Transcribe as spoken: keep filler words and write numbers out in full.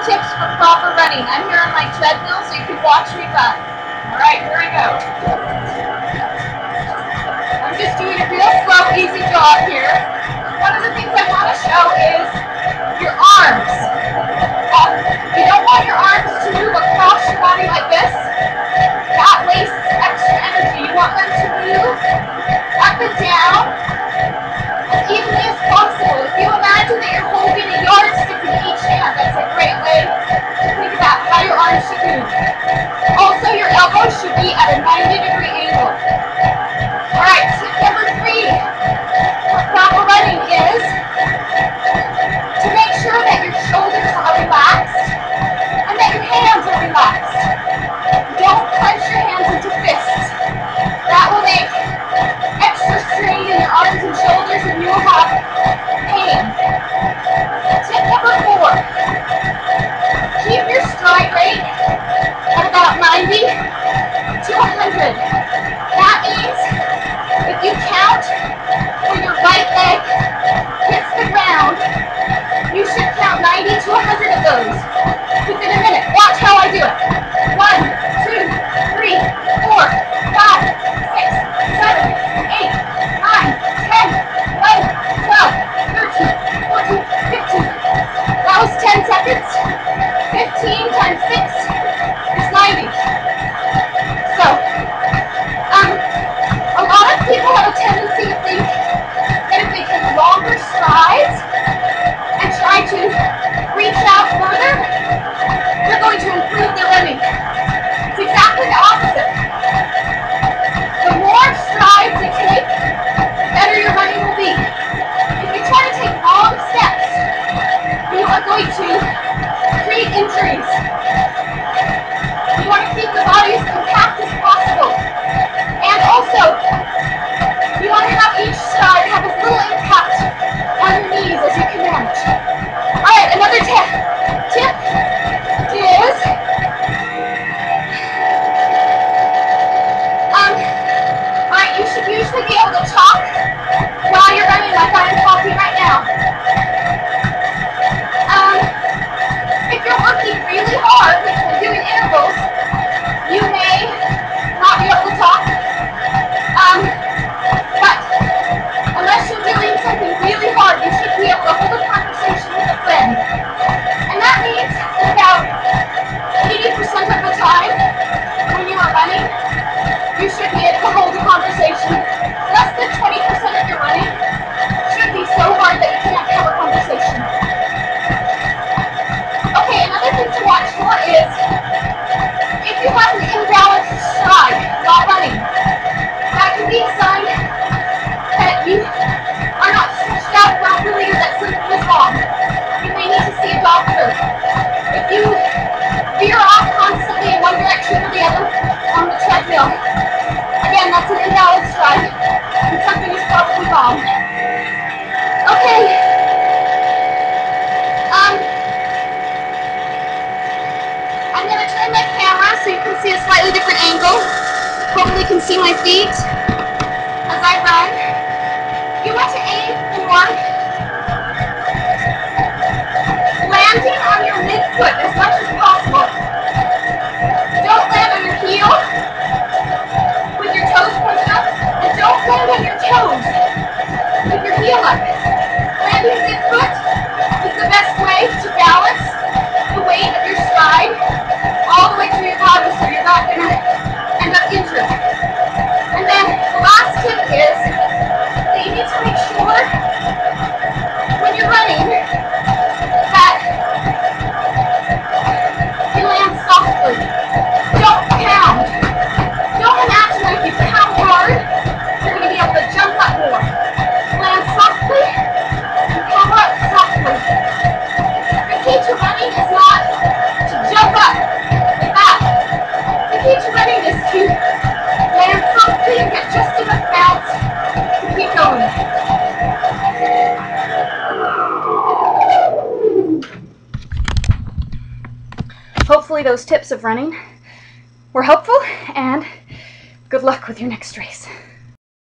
tips for proper running. I'm here on my treadmill, so you can watch me run. All right, here we go. I'm just doing a real slow, easy jog here. One of the things I want to show is your arms. Um, you don't want your arms to move across your body like this. That wastes extra energy. You want them to move up and down as evenly as possible. If you imagine that you're holding a yardstick in each hand, that's a great way to think about how your arms should move. Also, your elbows should be at a ninety degree angle. Alright, tip number three for proper running is to make sure that your shoulders are relaxed and that your hands are relaxed. Don't clench your hands into fists. That will make extra strain in your arms and shoulders and you will have pain. Tip number four, keep your stride rate at about ninety to one hundred. That means if you count when your right leg hits the ground, you should count ninety to one hundred of those within a minute. Watch how I do it. One, two, three, four, five, six, seven, eight, nine, ten, eleven, twelve, thirteen, fourteen, fifteen. That was ten seconds. fifteen times six is ninety. So, um, a lot of people have a tendency to think that if they take longer strides and try to reach out further, they're going to improve their running. It's exactly the opposite. The more strides you take, the better your running will be. If you try to take long steps, you are going to create injuries. You want to keep the body as compact as possible. And also, you want to have each stride have as little impact on your knees as you can manage. Alright, another tip. Tip is, um, alright, you should usually be able to talk while you're running like I'm talking right now. Um, if you're working really hard and doing intervals, you may not be able to talk. Um, but unless you're doing something really hard, you should be able to hold a conversation with a friend. And that means about eighty percent of the time when you are running, you should be able to hold a conversation. Less than twenty percent of your running should be so hard that you can't have a conversation. Okay, another thing to watch for is if you have an imbalanced stride while running, that can be a sign that you are not stretched out properly or that something is wrong. You may need to see a doctor. If you veer off constantly in one direction or the other on the treadmill, again, that's an imbalanced stride and something is probably wrong. Okay. Um, I'm going to turn my camera so you can see a slightly different angle. Hopefully you can see my feet as I run. You want to aim for landing on your midfoot as much as possible. Don't land on your heel with your toes pointed up, and don't land on your toes with your heel up. Landing midfoot is the best way to balance the weight of your stride all the way through your body so you're not going to end up injured. And then the last tip is that you need to make sure when you're running that you land softly. Don't pound. Don't imagine that if you pound hard, you're going to be able to jump up more. Land softly and power up softly. The key to running is not to jump up like that. The key to running is to land softly and get just enough bounce to keep going. Hopefully those tips of running were helpful, and good luck with your next race.